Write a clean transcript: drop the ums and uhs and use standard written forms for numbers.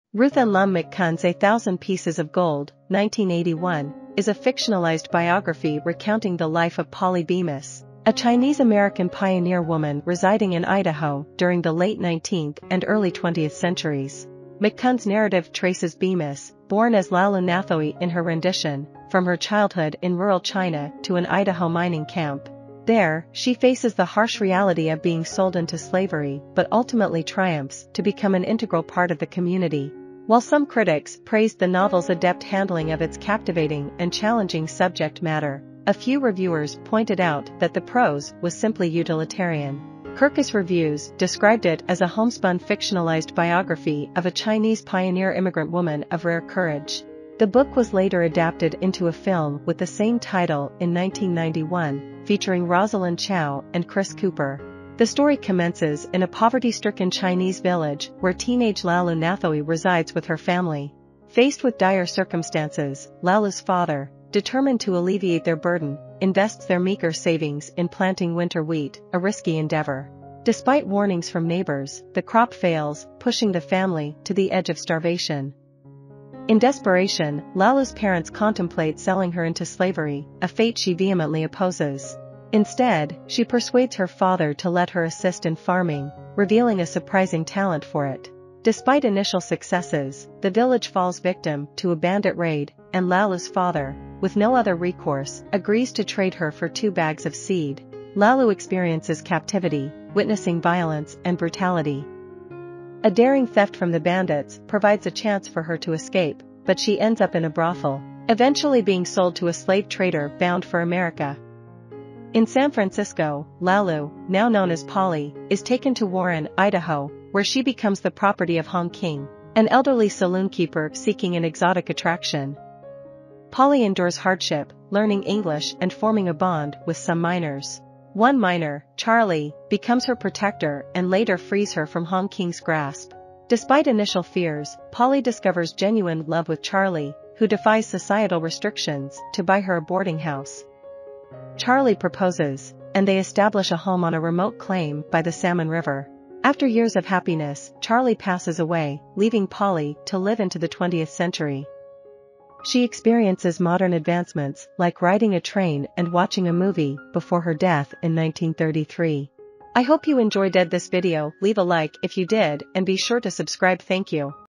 Ruthanne Lum McCunn's A Thousand Pieces of Gold, 1981, is a fictionalized biography recounting the life of Polly Bemis, a Chinese-American pioneer woman residing in Idaho during the late 19th and early 20th centuries. McCunn's narrative traces Bemis, born as Lalu Nathoy in her rendition, from her childhood in rural China to an Idaho mining camp. There, she faces the harsh reality of being sold into slavery but ultimately triumphs to become an integral part of the community. While some critics praised the novel's adept handling of its captivating and challenging subject matter, a few reviewers pointed out that the prose was simply utilitarian. Kirkus Reviews described it as a homespun fictionalized biography of a Chinese pioneer immigrant woman of rare courage. The book was later adapted into a film with the same title in 1991, featuring Rosalind Chow and Chris Cooper. The story commences in a poverty-stricken Chinese village where teenage Lalu Nathoy resides with her family. Faced with dire circumstances, Lalu's father, determined to alleviate their burden, invests their meager savings in planting winter wheat, a risky endeavor. Despite warnings from neighbors, the crop fails, pushing the family to the edge of starvation. In desperation, Lalu's parents contemplate selling her into slavery, a fate she vehemently opposes. Instead, she persuades her father to let her assist in farming, revealing a surprising talent for it. Despite initial successes, the village falls victim to a bandit raid, and Lalu's father, with no other recourse, agrees to trade her for 2 bags of seed. Lalu experiences captivity, witnessing violence and brutality. A daring theft from the bandits provides a chance for her to escape, but she ends up in a brothel, eventually being sold to a slave trader bound for America. In San Francisco, Lalu, now known as Polly, is taken to Warren, Idaho, where she becomes the property of Hong King, an elderly saloon keeper seeking an exotic attraction. Polly endures hardship, learning English and forming a bond with some miners. One miner, Charlie, becomes her protector and later frees her from Hong King's grasp. Despite initial fears, Polly discovers genuine love with Charlie, who defies societal restrictions to buy her a boarding house. Charlie proposes, and they establish a home on a remote claim by the Salmon River. After years of happiness, Charlie passes away, leaving Polly to live into the 20th century. She experiences modern advancements like riding a train and watching a movie before her death in 1933. I hope you enjoyed this video. Leave a like if you did and be sure to subscribe. Thank you.